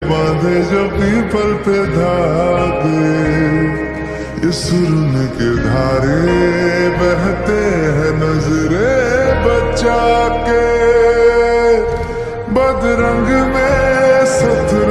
बांधे जो पीपल पे धागे, इस सुरन के धारे बहते हैं नजरे बचा के। बदरंग में सत